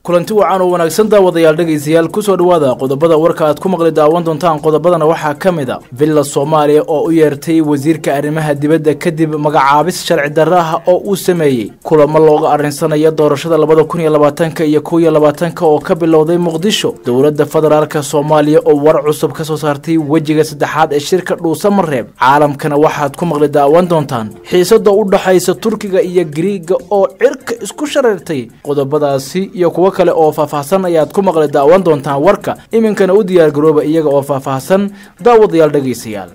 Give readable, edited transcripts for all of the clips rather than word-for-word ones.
kulanti wacan oo wanaagsan daawadayaal dhageystayaal ku soo dhawaada qodobada warka aad ku maqli daawan doontaan qodobadana waxaa kamid ah Villa Soomaaliya oo u yeertay wasiirka arrimaha dibadda kadib magacaabis sharci darro ah oo uu sameeyay kulamo looga arinsanayo doorashada 2020 iyo 2020 oo ka bilowday Muqdisho dowladda federaalka Soomaaliya oo war cusub ka soo saartay wajiga saddexaad ee shirka Dhuusamareeb caalamkana waxaad ku maqli daawan doontaan xiisada u dhaxaysa Turkiga iyo Greega oo cirka isku shareertay qodobadaasi iyo kuwa kale oo faahfaahsan ayaad ku maqli daawan doontaan warka iminkana u diyaar garooba iyaga oo faahfaahsan daawadayaal dhageystayaal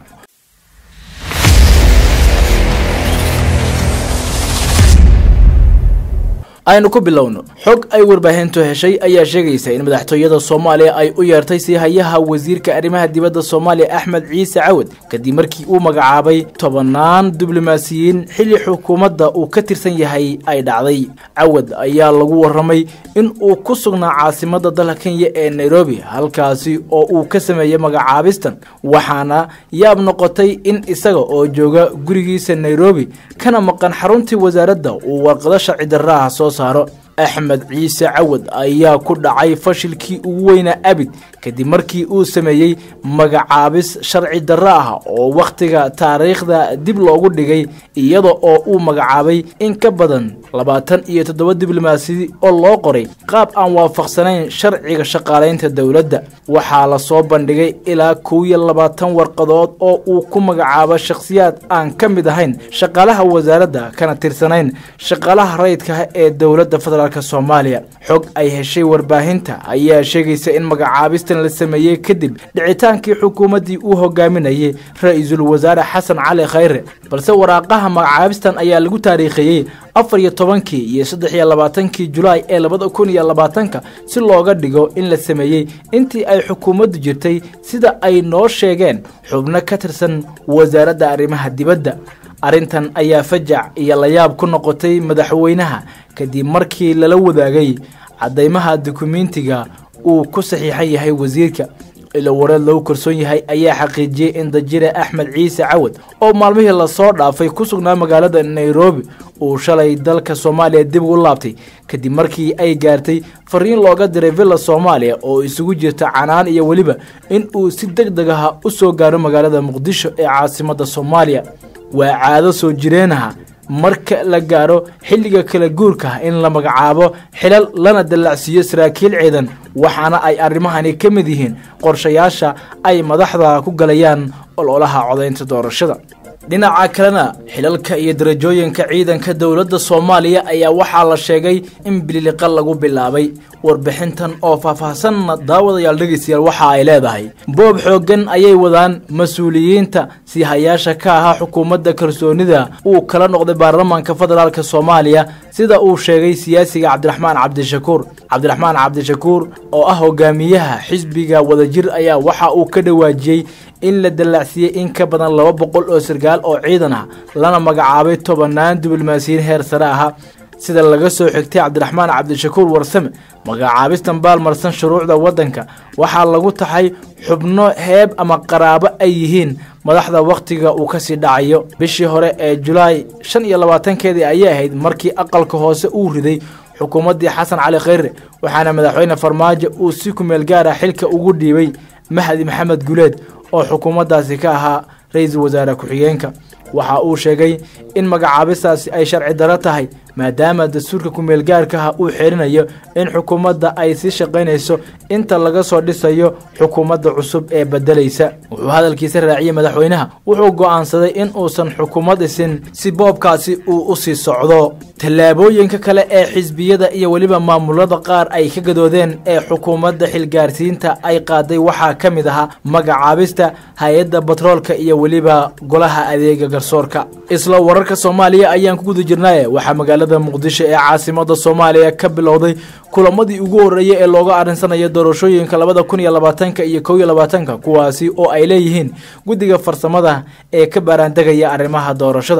aynu ku bilowno xog ay warbaahintu heshay ayaa sheegaysa in madaxtooyada Soomaaliya ay u yeertay si hayaha wasiirka arrimaha dibadda Soomaaliya Axmed Ciise Cawad kadib markii uu magacaabay tobanaan diblomaasiyiin xilli xukuumadda uu ka tirsan yahay ay dhacday Cawad ayaa lagu waramay in uu ku sugnaa caasimadda dalka Kenya ee Nairobi halkaasi oo uu ka sameeyay magacaabistan waxaana yaab noqotay in isaga oo jooga gurigiisa Nairobi kana maqan xaruntii wasaaradda uu warqado sharci darro ah soo saaro Axmed Ciise Cawad ayaa ku dhacay fashilkii ugu weynaa abid kadib markii uu sameeyay magacaabis sharci darro ah oo waqtiga taariikhda dib loogu dhigay iyadoo oo uu magacaabay in ka badan 27 diblomaasi oo loo qoray qaab aan waafaqsanayn sharciga shaqaaleynta dawladda waxaa la soo bandhigay ilaa 22 warqadood oo uu ku magacaabo shakhsiyaad aan ka mid ahayn shaqaalaha wasaaradda kana tirsanayn shaqaalaha rayidka ee dawladda federaalka Soomaaliya xog ay heshay warbaahinta ayaa sheegaysa in magacaabistan la sameeyay kadib dhicitaankii xukuumadii uu hogaaminayay ra'iisul wasaare Xasan Cali Khayre balse waraaqaha magacaabistan ayaa lagu taariikhiyay 14 iyo 23 Julaay ee 2020 si looga dhigo in la sameeyay intii ay xukuumaddu jirtay sida ay noo sheegeen xubno ka tirsan wasaaradda arrimaha dibadda arintan ayaa fajac iyo la yaab ku noqotay madaxweynaha kadib markii lala wadaagay cadeymaha dukumentiga uu ku saxiixan yahay wasiirka ila wareed loo korsoon yahay ayaa xaqiijiyay in Dajire Axmed Ciise Cawad oo maalmihii la soo dhaafay ku sugnaa magaalada Nairobi uu shalay dalka Soomaaliya dib u laabtay kadib markii ay gaartay fariin looga diray Villa Soomaaliya oo isugu jirta canaan iyo waliba in uu si degdeg ah u soo gaaro magaalada Muqdisho ee caasimadda Soomaaliya waa caado soo jireenaha marka la gaaro xilliga kala guurka in la magacaabo xilal lana dalacsiyo saraakiil ciidan waxaana ay arrimahani ka mid yihiin qorshayaasha ay madaxda ku galayaan ololaha codeynta doorashada dhinaca kalena xilalka iyo darajooyinka ciidanka dawladda Soomaaliya ayaa waxaa la sheegay in bililiqa lagu bilaabay warbixintan oo faahfaahsan daawadayaal dhageystayaal waxa ay leedahay boob xoogan ayay wadaan mas'uuliyiinta si hayaasha ka ah xukuumadda kalsoonida uu kala noqday baarlamaanka federaalka Soomaaliya sida uu sheegay siyaasiga Cabdiraxmaan Cabdishakuur oo ah hogaamiyaha xisbiga wadajir ayaa waxa uu ka dhawaajiyay in la dalacsiyay in ka badan 200 oo sargaal oo ciidan ah lana magacaabay 10 diblomaasiyiin heer sare ah sida laga soo xigtay Cabdiraxmaan Cabdishakuur warsame magacaabistan baalmarsan shuruucda wadanka waxaa lagu taxay xubno heeb ama qaraabo ay yihiin madaxda waqtiga uu ka sii dhacayo bishii hore ee Julaay 25keedii ayay ahayd markii aqalka hoose uu riday xukuumadii Xasan Cali Khayre waxaana madaxweyne Farmaajo uu si ku meel gaar ah xilka ugu dhiibay Mahdi Maxamed Guleed oo xukuumaddaasi ka ahaa ra'iisul wasaare ku-xigeenka waxa uu sheegay in magacaabistaasi ay sharci darro tahay maadaama dastuurka ku meel gaarka ah uu xirinayo in xukuumadda ay si shaqeynayso inta laga soo dhisayo xukuumadda cusub ee bedelaysa wuxuu hadalkiisa raaciyay madaxweynaha wuxuu go'aansaday in uusan xukuumad isin si boobkaasi uu u sii socdo tallaabooyinka kale ee xisbiyada iyo waliba maamulada qaar ay ka gadoodeen ee xukuumadda xilgaarsiinta ay qaaday waxaa ka mid ah magacaabista hay'adda batroolka iyo waliba golaha adeega garsoorka isla wararka Soomaaliya ayaan ku guda jirnaa waxa magaalada Muqdisho ee caasimadda Soomaaliya ka bilowday kulamadii ugu horeeyay ee looga arinsanayo doorashooyinka 2020 iyo 2020 kuwaasi oo ay leeyihiin guddiga farsamada ee ka baaraandegaya arrimaha doorashada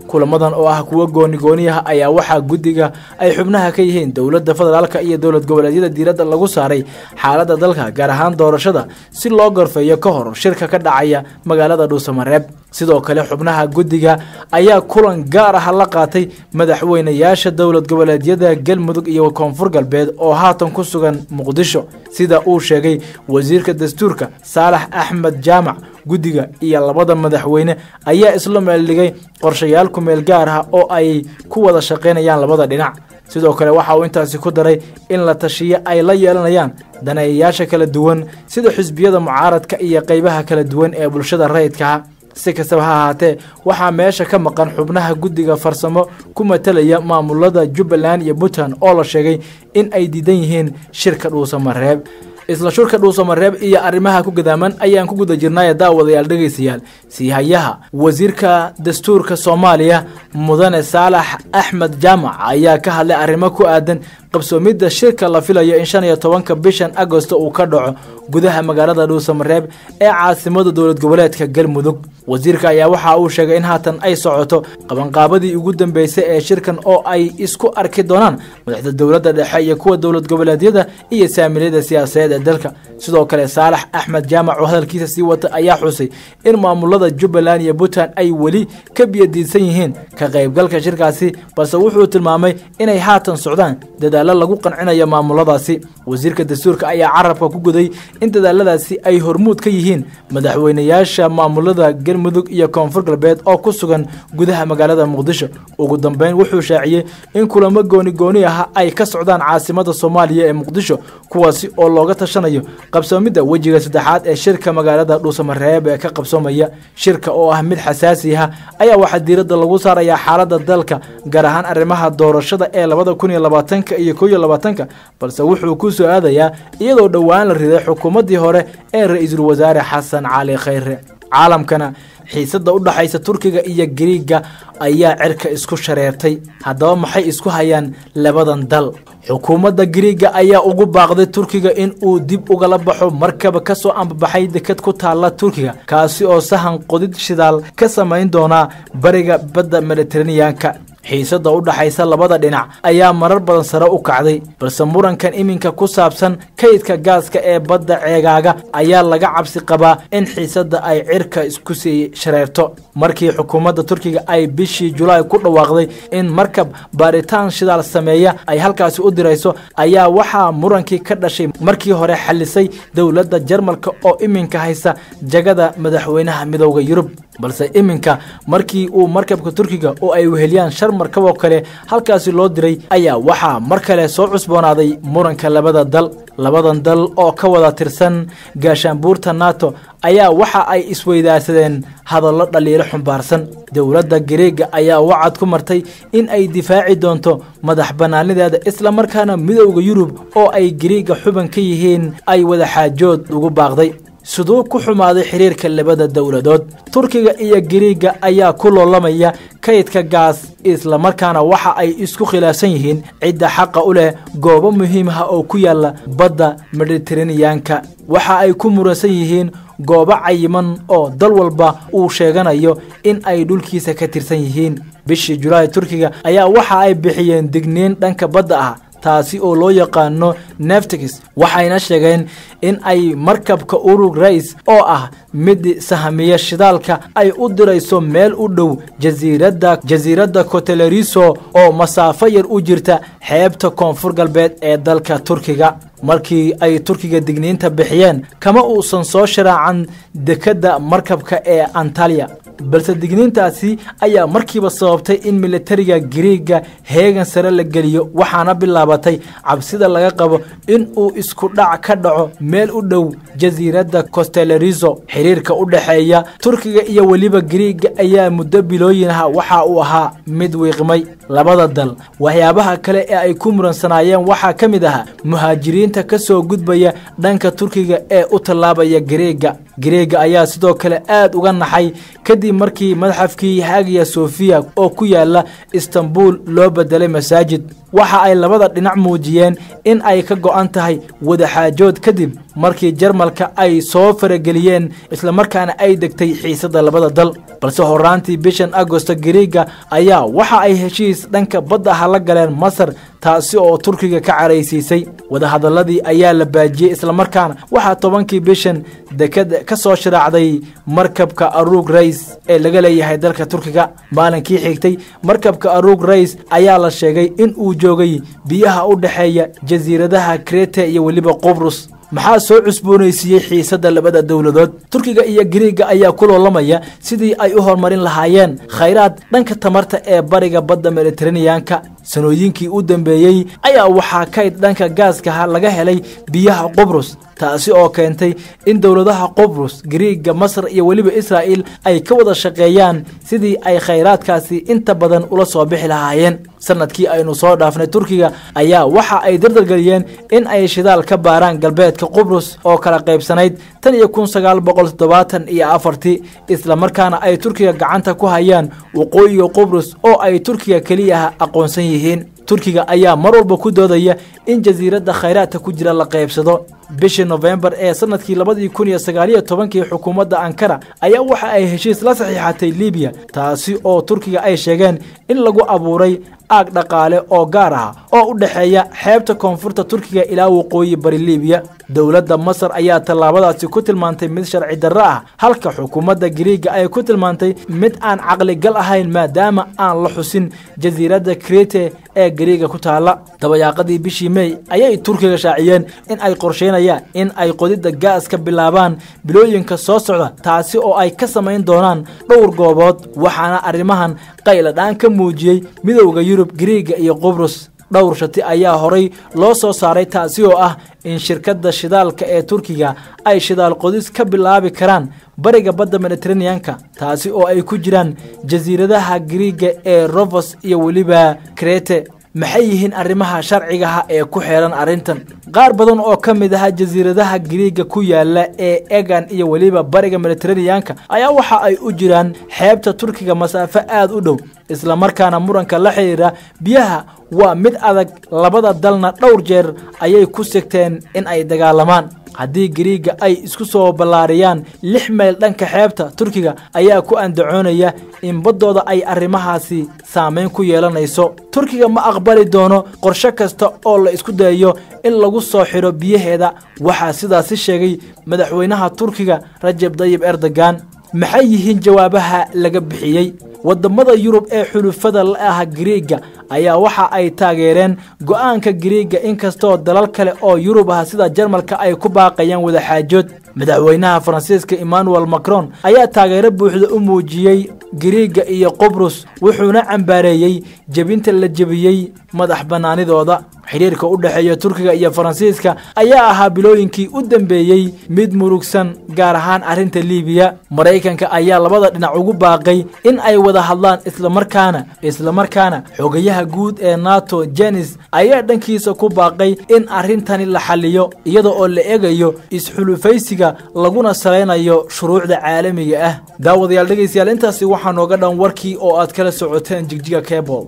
kulamadan oo ah kuwa gooni-gooniyaha ayaa waxaa guddiga ay xubnaha ka yihiin dowladda federaalka iyo dowlad goboleedyada diiradda lagu saaray xaaladda dalka gaar ahaan doorashada si loo gorfeeyo ka hor shirka ka dhacaya magaalada Dhuusamareeb. sidoo kale xubnaha guddiga ayaa kulan gaar ah la qaatay madaxweynayaasha dowlad goboleedyada Galmudug iyo Koonfur Galbeed oo haatan ku sugan Muqdisho sida uu sheegay wasiirka dastuurka Saalax Axmed Jaamac. guddiga iyo labada madaxweyne ayaa isla meel dhigay qorshayaal ku meel gaar ah oo ay ku wada shaqeynayaan labada dhinac. sidoo kale waxa uu intaasi ku daray in la tashiyo ay la yeelanayaan daneeyayaasha kala duwan sida xisbiyada mucaaradka iyo qaybaha kala duwan ee bulshada rayidka. si kastaba ha ahaatee waxaa meesha ka maqan xubnaha guddiga farsamo ku matalaya maamulada Jubbaland iyo Puntland oo la sheegay in ay diidan yihiin shirka Dhuusamareeb. isla shirka Dhuusamareeb iyo arrimaha ku gadaaman ayaan ku guda jirnaa daawadayaal dhageystayaal. siihayaha wasiirka dastuurka Soomaaliya Mudane Saalax Axmed Jaamac ayaa ka hadlay arrimo ku aadan qabsoomidda shirka la filayo in 15 bishan Agoosto uu ka dhaco gudaha magaalada Dhuusamareeb ee caasimada dowlad goboleedka Galmudug. wasiirka ayaa waxa uu sheegay in haatan ay socoto qabanqaabadii ugu dambeysay ee shirkan oo ay isku arki doonaan madaxda dowladda dhexe iyo kuwa dowlad goboleedyada iyo saamilada siyaasadeed ee dalka. sidoo kale Saalax Axmed Jaamac oo hadalkiisa sii wata ayaa xusay in maamulada Jubbaland iyo Puntland ay wali ka biyadiisan yihiin ka qaybgalka shirkaasi, balse wuxuu tilmaamay inay haatan socdaan dadaalo lagu qancinayo maamuladaasi. wasiirka dastuurka ayaa carabka ku guday in dadaaladaasi ay hormuud ka yihiin madaxweynayaasha maamulada Galmudug iyo Koonfur Galbeed oo ku sugan gudaha magaalada Muqdisho. ugu dambeyn wuxuu shaaciyay in kulamo gooni ah ay ka socdaan caasimada Soomaaliya ee Muqdisho kuwaasi oo looga tashanayo qabsoomidda wajiga saddexaad ee shirka magaalada Dhuusamareeb ee ka qabsoomaya. shirka oo ah mid xasaasi ah ayaa waxa diiradda lagu saarayaa xaaladda dalka gaar ahaan arrimaha doorashada ee 2020 iyo 2021 balse wuxuu ku soo aadayaa iyadoo dhawaan la riday xukuumadii hore ee ra'iisul wasaare Xasan Cali Khayre. caalamkana xiisadda u dhaxaysa Turkiga iyo Greega ayaa cirka isku shareertay. haddaba maxay isku hayaan labadan dal? xukuumadda Greega ayaa ugu baaqday Turkiga in uu dib uga baxo markaba ka soo ambaxay dekad ku taala Turkiga kaasi oo sahan qodid shidaal ka sameyn doona bariga badda Mediterranean-ka. xiisadda u dhaxaysa labada dhinac ayaa marar badan sare u kacday, balse murankan iminka ku saabsan kaydka gaaska ee badda ceegaaga ayaa laga cabsi qabaa in xiisadda ay cirka isku sii shareerto. markii xukuumadda Turkiga ay bishii Julaay ku dhawaaqday in markab baaritaan shidaal sameeya ay halkaasi u dirayso ayaa waxaa murankii ka dhashay markii hore xalisay dowladda Jarmalka oo iminka haysa jagada madaxweynaha midowga Yurub. balse iminka markii uu markabka Turkiga oo ay weheliyaan shar markab oo kale halkaasi loo diray ayaa waxaa mar kale soo cusboonaaday muranka labadan dal oo ka wada tirsan gaashaanbuurta NATO ayaa waxa ay isweydaarsadeen hadallo dhaliilo xumbaarsan. dowladda Greega ayaa wacad ku martay in ay difaaci doonto madax banaanideeda isla markaana midowga Yurub oo ay Greega xubin ka yihiin ay wada xaajood ugu baaqday. sidoo ku xumaaday xiriirka labada dowladood. Turkiga iyo Greega ayaa ku loolamaya kaydka gaas isla markaana waxa ay isku khilaafsan yihiin cidda xaqa u leh goobo muhiim ah oo ku yaala badda Mediterranean-ka. waxa ay ku muransan yihiin goobo cayiman oo dal walba uu sheeganayo in ay dhulkiisa ka tirsan yihiin. bishii Julaay Turkiga ayaa waxa ay bixiyeen digniin dhanka badda ah taasi oo loo yaqaano Neftex waxayna sheegeen in ay markabka Urug Reis oo ah mid sahamiya shidaalka ay u dirayso meel u dhow jasiiradda Koteleriso oo masaafo yar u jirta xeebta Koonfur Galbeed ee dalka Turkiga. markii ay Turkiga digniinta bixiyeen kama uusan soo sharaacan dekada markabka ee Antalya, balse digniintaasi ayaa markiiba sababtay in militariga Greega heegan sare la geliyo waxaana bilaabatay cabsida laga qabo in uu isku dhac ka dhaco meel u dhow jasiiradda Koteleriso. xiriirka u dhaxeeya Turkiga iyo waliba Greega ayaa muddo bilooyin ah waxa uu ahaa mid wiiqmay. labada dal waxyaabaha kale ee ay ku muransanaayeen waxa kamid ah muhaajiriinta ka soo gudbaya dhanka Turkiga ee u talaabaya Greega ayaa sidoo kale aad uga naxay kadib markii madaxafkii Hagia Sophia oo ku yaala Istanbul loo bedelay masaajid. waxa ay labada dhinac muujiyeen in ay ka go'an tahay wadaxaajood kadib markii Jarmalka ay soo farageliyeen isla markaana ay degtay xiisada labada dal balse horaantii bishan Agoosto Giriiga ayaa waxa ay heshiis dhanka badda la galeen Masar taasi oo Turkiga ka careysiisay wadahadaladii ayaa la baajiyay isla markaana waxa 10kii bishan dekada ka soo shiraacday markabka Arug Reis ee laga leeyahay dalka Turkiga maalinkii xigtay markabka Arug Reis ayaa la sheegay in uu joogay biyaha u dhaxeeya jasiiradaha Crete iyo waliba Qobrus maxaa soo cusboonaysiiyay xiisada labada dawladood Turkiga iyo Giriiga ayaa ku loolamaya sidii ay u hormarin lahaayeen khayraad dhanka tamarta ee bariga badda Mediterranean-ka sanooyinkii u dambeeyay ayaa waxa kayd dhanka gaaska laga helay biyaha Qobrus taasi oo keentay in dawladaha Qobrus Giriiga Masar iyo waliba Israa'iil ay ka wada shaqeeyaan sidii ay khayraadkaasi inta badan ula soo bixi lahaayeen sanadkii aynu soo dhaafnay Turkiga ayaa waxa ay dardargeliyeen in ay shidaal ka baaraan galbeedka Qobrus oo kala qaybsanayd tan iyo 1974 isla markaana ay Turkiga gacanta ku hayaan waqooyiga Qobrus oo ay Turkiga kaliya aqoonsan yihiin Turkiga ayaa mar walba ku doodaya in jasiiradda khayraadka ku jira la qaybsado bishii November ee sanadkii 2019 xukuumadda Ankara ayaa waxa ay heshiis la saxiixatay Liibiya taasi oo Turkiga ay sheegeen in lagu abuuray aag dhaqaale oo gaar ah oo u dhaxeeya xeebta koonfurta Turkiga ilaa waqooyi bari Liibiya dawladda Masar ayaa tallaabadaasi ku tilmaantay mid sharci darro ah halka xukuumadda Giriiga ay ku tilmaantay mid aan caqli gal ahayn maadaama aan la xusin jasiiradda Crete ee Giriiga ku taala dabayaaqadii bishii May ayay Turkiga shaaciyeen in ay qorsheynayaan in ay qodida gaaska bilaabaan bilooyinka soo socda taasi oo ay ka sameyn doonaan dhowr goobood waxaana arrimahan qayla dhaan ka muujiyay midowga Yurub Giriiga iyo Qobrus dhowr shati ayaa horay loo soo saaray taasi oo ah in shirkadda shidaalka ee Turkiga ay shidaal qodis ka bilaabi karaan bariga badda Mediterranean-ka taasi oo ay ku jiraan jasiiradaha Giriiga ee Rhodos iyo waliba Crete maxay yihiin arrimaha sharciga ah ee ku xeeran arintan qaar badan oo kamid ah jasiiradaha Giriiga ku yaala ee Aegean iyo waliba bariga Mediterranean-ka ayaa waxa ay u jiraan xeebta Turkiga masaafo aad u dhow isla markaana muranka la xiriira biyaha waa mid adag labada dalna dhowr jeer ayay ku sigteen in ay dagaalamaan haddii Giriiga ay isku soo ballaariyaan 6 mayl dhanka xeebta Turkiga ayaa ku andacoonaya in baddooda ay arrimahaasi saameyn ku yeelanayso Turkiga ma aqbali doono qorshe kasta oo la isku dayo in lagu soo xiro biyaheeda waxa sidaas sheegay madaxweynaha Turkiga Recep Tayyip Erdogan maxay yihiin jawaabaha laga bixiyay wadamada Yurub ee xulufada la ah Giriiga ayaa waxa ay taageereen go'aanka Giriiga inkastoo dalal kale oo Yurub ah sida Jarmalka ay ku baaqayaan wada xaajood madaxweynaha Faransiiska Emmanuel Macron ayaa taageero buuxda u muujiyay Giriiga iyo Qobrus wuxuuna cambaareeyay jabinta la jabiyay madax banaanidooda xiriirka u dhaxeeya Turkiga iyo Faransiiska ayaa ahaa bilooyinkii u dambeeyay mid murugsan gaar ahaan arinta Liibiya Mareykanka ayaa labada dhinac ugu baaqay in ay wada hadlaan isla markaana xogayaha guud ee NATO Jens ayaa dhankiisa ku baaqay in arintani la xalliyo iyada oo la eegayo isxulufaysiga laguna saleynayo shuruucda caalamiga ah daawadayaal dhageystayaal intaasi waxaa nooga dhan warkii oo aad kala socoteen Jigjiga Cable